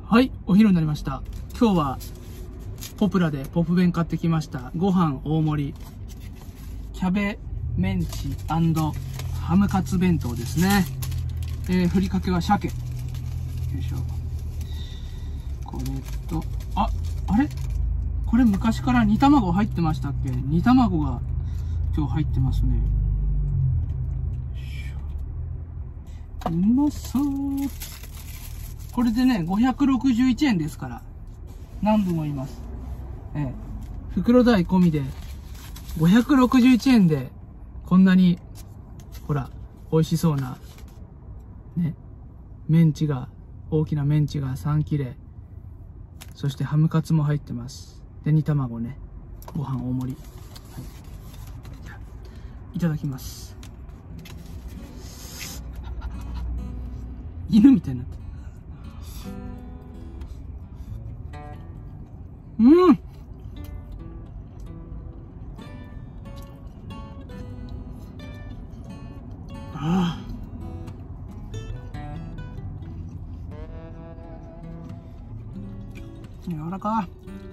はい、お昼になりました。今日はポプラでポップ弁買ってきました。ご飯大盛りキャベメンチ&ハムカツ弁当ですね。ふりかけは鮭。よいしょ。これと、あれこれ昔から煮卵入ってましたっけ？煮卵が今日入ってますね。うまそう。これでね、561円ですから。何度も言います。袋代込みで、561円で、こんなに、ほら、美味しそうな、ね、大きなメンチが3切れ、そしてハムカツも入ってます。で、煮卵ね、ご飯大盛り。はい、いただきます。犬みたいになってる。うん。ああ。柔らか。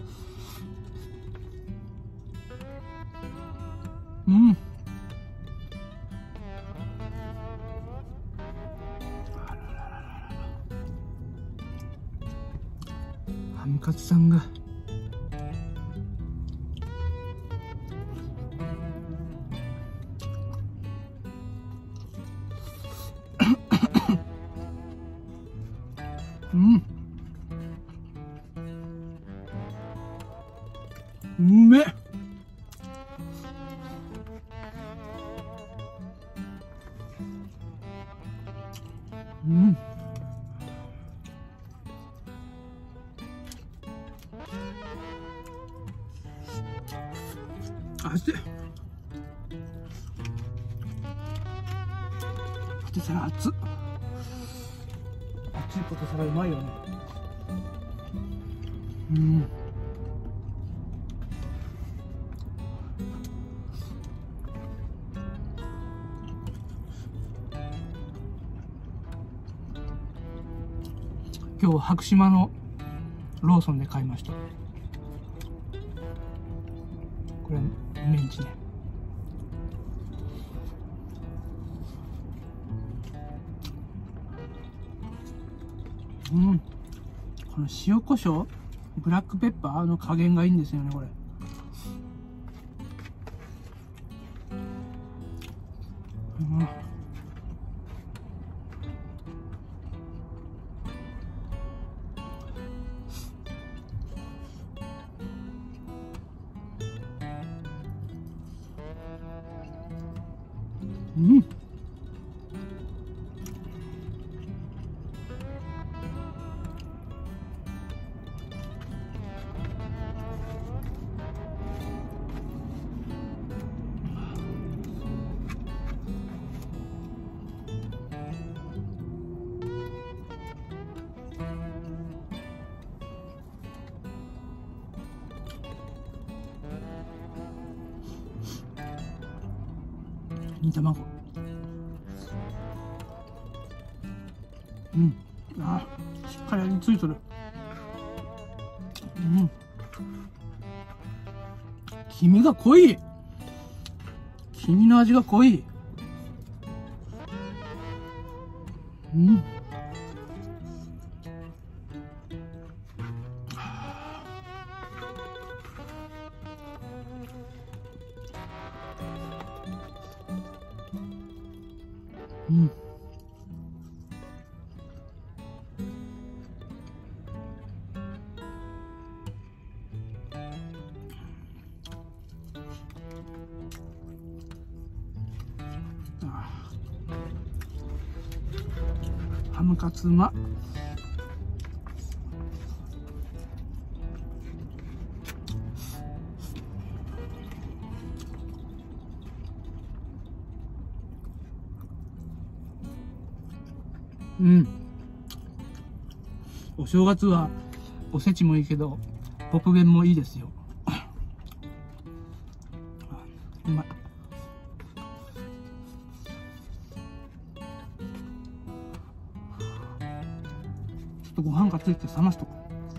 うん。ハムカツさんが。うん。うめっ。うん。熱い。ポテサラ熱っ。熱いポテサラうまいよね。うん。今日白島のローソンで買いました。これメンチね。うん。この塩コショウ、ブラックペッパーの加減がいいんですよね、これ。うん。うん。煮卵。うん。あ、しっかり味ついとる。うん。黄身が濃い。黄身の味が濃い。うん。うん。ハムカツうま。うん。お正月はおせちもいいけどポップ弁もいいですよ。うまい。ちょっとご飯かかついて冷ますとこ。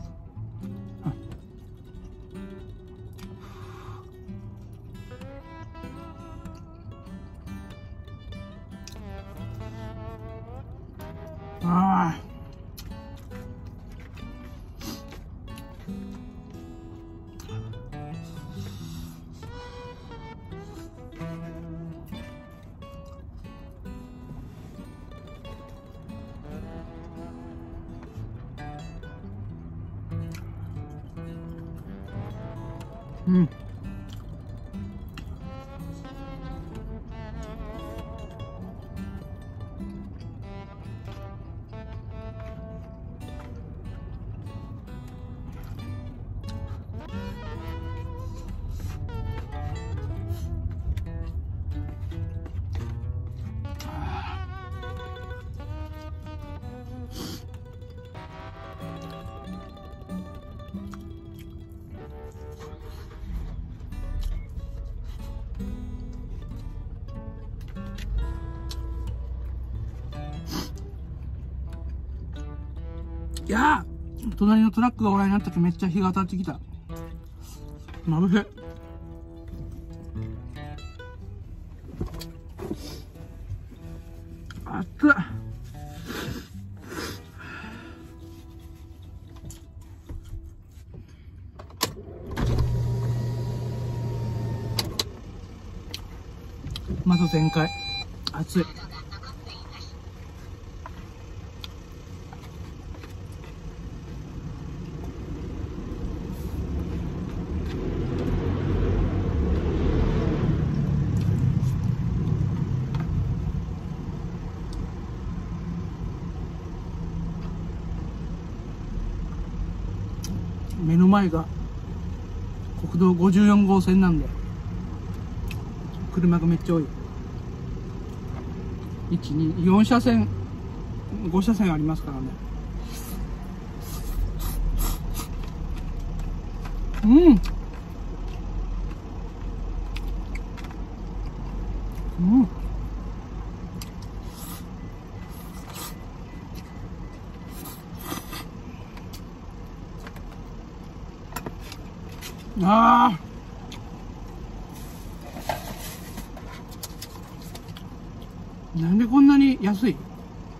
ああ。うん。いやー、隣のトラックがおらんようになった時めっちゃ日が当たってきた。まぶしい。熱っ。窓全開。熱い。目の前が国道54号線なんで車がめっちゃ多い。1、2、4車線、5車線ありますからね。うん。うん。ああ。なんでこんなに安いね。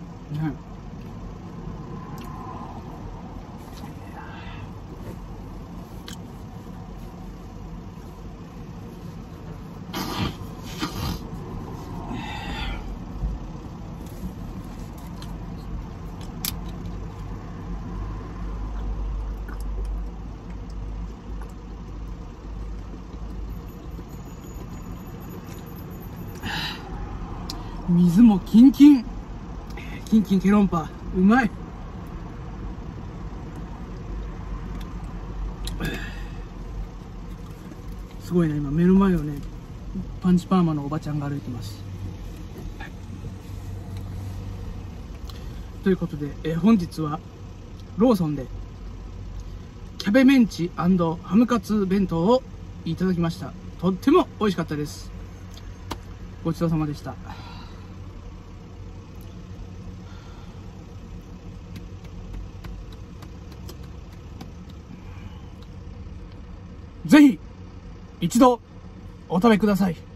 水もキンキン。キンキンケロンパ。うまい。すごいな、今目の前をね、パンチパーマのおばちゃんが歩いてます。ということで、本日はローソンでキャベメンチ&ハムカツ弁当をいただきました。とっても美味しかったです。ごちそうさまでした。ぜひ一度お食べください。